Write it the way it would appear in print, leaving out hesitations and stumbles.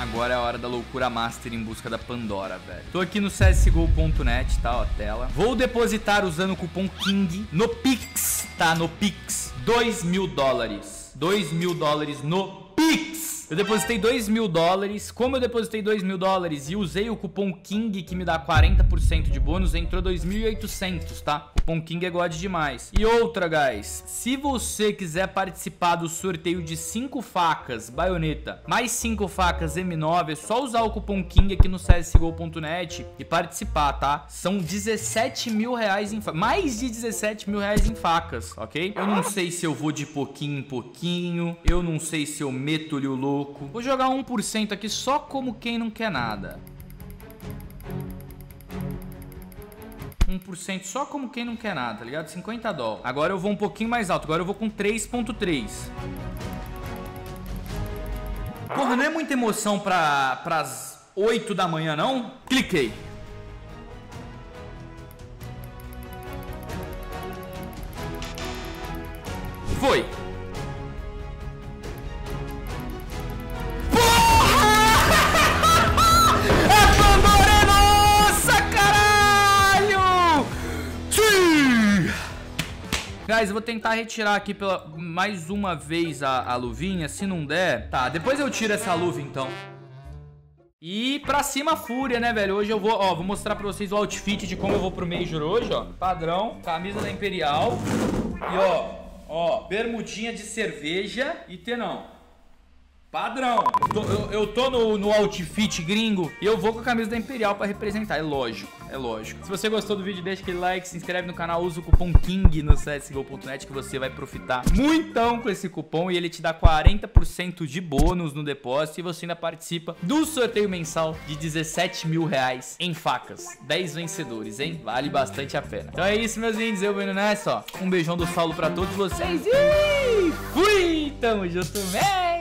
Agora é a hora da loucura master em busca da Pandora, velho. Tô aqui no csgo.net, tá, ó, a tela. Vou depositar usando o cupom KING no Pix, tá, no Pix. $2.000. $2.000 no Pix. Eu depositei $2.000. Como eu depositei $2.000 e usei o cupom KING, que me dá 40% de bônus, entrou 2.800, tá? O cupom KING é God demais. E outra, guys, se você quiser participar do sorteio de 5 facas baioneta, mais 5 facas M9, é só usar o cupom KING aqui no csgo.net e participar, tá? São R$17.000 em facas, mais de R$17.000 em facas, ok? Eu não sei se eu vou de pouquinho em pouquinho, eu não sei se eu meto-lhe o louco. Vou jogar 1% aqui só como quem não quer nada. 1% só como quem não quer nada, tá ligado? 50 dólares. Agora eu vou um pouquinho mais alto. Agora eu vou com 3.3. Porra, não é muita emoção pras 8 da manhã, não? Cliquei. Foi. Guys, eu vou tentar retirar aqui mais uma vez a luvinha. Se não der... Tá, depois eu tiro essa luva, então. E pra cima a fúria, né, velho? Hoje eu vou... Ó, vou mostrar pra vocês o outfit de como eu vou pro Major hoje, ó. Padrão, camisa da Imperial. E, ó, bermudinha de cerveja e tenão. Padrão. Eu tô no outfit gringo e eu vou com a camisa da Imperial pra representar. É lógico, é lógico. Se você gostou do vídeo, deixa aquele like, se inscreve no canal, usa o cupom KING no csgo.net que você vai profitar muitão com esse cupom e ele te dá 40% de bônus no depósito e você ainda participa do sorteio mensal de R$17.000 em facas. 10 vencedores, hein? Vale bastante a pena. Então é isso, meus índios. Eu vou indo nessa, ó. Um beijão do Saulo pra todos vocês e fui! Tamo junto, man!